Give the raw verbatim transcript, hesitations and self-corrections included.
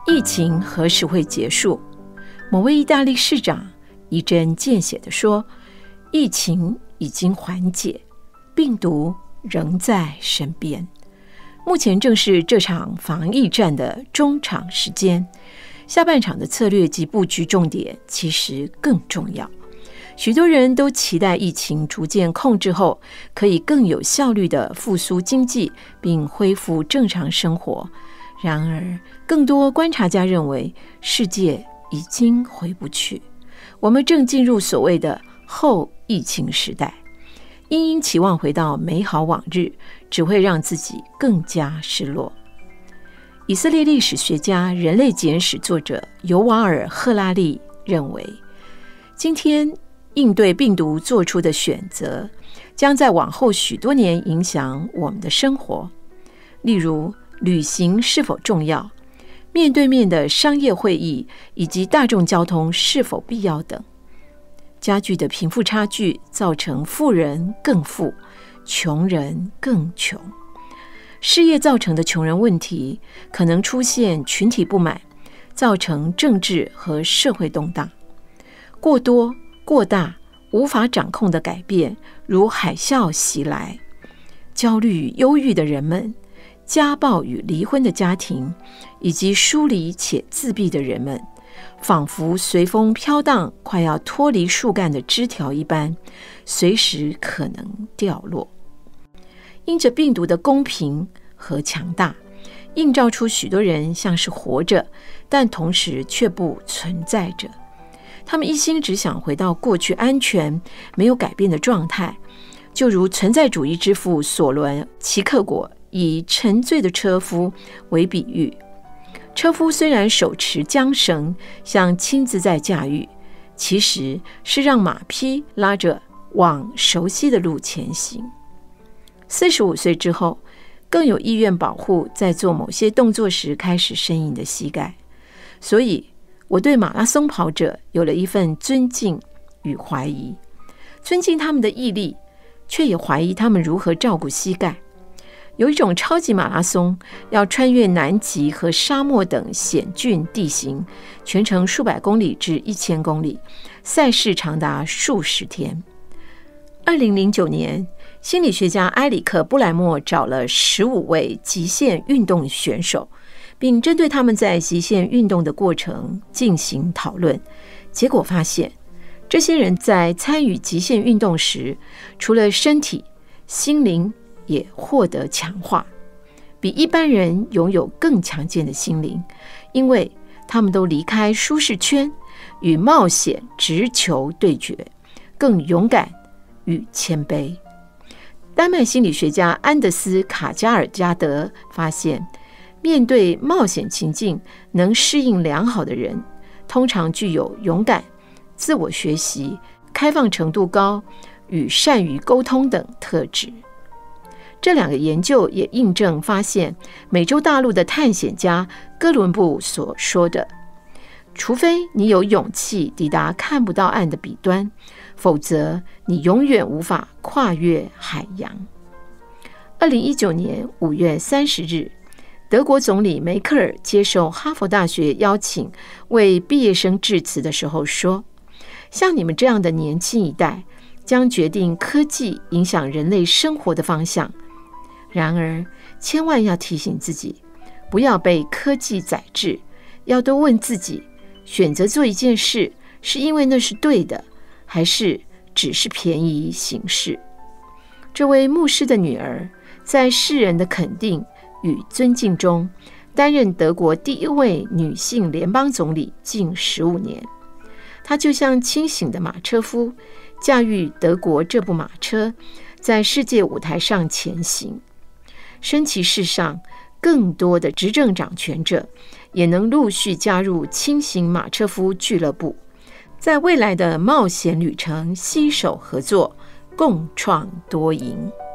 疫情何时会结束？某位意大利市长一针见血地说，疫情已经缓解，病毒仍在身边。目前正是这场防疫战的中场时间，下半场的策略及布局重点其实更重要。许多人都期待疫情逐渐控制后，可以更有效率地复苏经济，并恢复正常生活。然而，更多观察家认为，世界已经回不去，我们正进入所谓的后疫情时代。殷殷期望回到美好往日，只会让自己更加失落。以色列历史学家、人类简史作者尤瓦尔·赫拉利认为，今天应对病毒做出的选择，将在往后许多年影响我们的生活。例如，旅行是否重要？面对面的商业会议以及大众交通是否必要等。加剧的贫富差距造成富人更富，穷人更穷。失业造成的穷人问题可能出现群体不满，造成政治和社会动荡。过多、过大、无法掌控的改变如海啸袭来，焦虑、忧郁的人们，家暴与离婚的家庭，以及疏离且自闭的人们，仿佛随风飘荡，快要脱离树干的枝条一般，随时可能掉落。因着病毒的公平和强大，映照出许多人像是活着，但同时却不存在着。他们一心只想回到过去安全、没有改变的状态，就如存在主义之父索伦·齐克果以沉醉的车夫为比喻。车夫虽然手持缰绳，像亲自在驾驭，其实是让马匹拉着往熟悉的路前行。四十五岁之后，更有意愿保护在做某些动作时开始呻吟的膝盖。所以我对马拉松跑者有了一份尊敬与怀疑，尊敬他们的毅力，却也怀疑他们如何照顾膝盖。有一种超级马拉松要穿越南极和沙漠等险峻地形，全程数百公里至一千公里，赛事长达数十天。二零零九年，心理学家埃里克·布莱默找了十五位极限运动选手，并针对他们在极限运动的过程进行讨论。结果发现，这些人在参与极限运动时，除了身体、心灵也获得强化，比一般人拥有更强健的心灵，因为他们都离开舒适圈，与冒险直球对决，更勇敢与谦卑。丹麦心理学家安德斯·卡加尔加德发现，面对冒险情境能适应良好的人，通常具有勇敢、自我学习、开放程度高与善于沟通等特质。这两个研究也印证发现美洲大陆的探险家哥伦布所说的，除非你有勇气抵达看不到岸的彼端，否则你永远无法跨越海洋。二零一九年五月三十日，德国总理梅克尔接受哈佛大学邀请为毕业生致辞的时候说，像你们这样的年轻一代将决定科技影响人类生活的方向。然而，千万要提醒自己，不要被科技宰制，要多问自己，选择做一件事，是因为那是对的，还是只是便宜行事？这位牧师的女儿，在世人的肯定与尊敬中，担任德国第一位女性联邦总理近十五年。她就像清醒的马车夫，驾驭德国这部马车，在世界舞台上前行。升旗世上更多的执政掌权者也能陆续加入轻型马车夫俱乐部，在未来的冒险旅程携手合作，共创多赢。